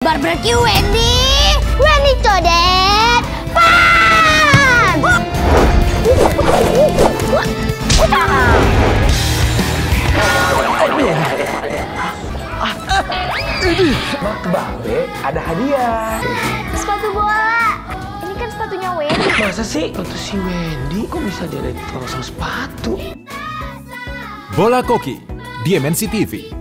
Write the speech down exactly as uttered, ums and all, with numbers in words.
barbecue Wendy. Wendy codet. Pan. Babe, ada hadiah. Sepatu bola. Ini kan sepatunya Wendy. Masa sih? Sepatu si Wendy kok bisa jadi tukang sepatu? Bola Koki di M N C T V.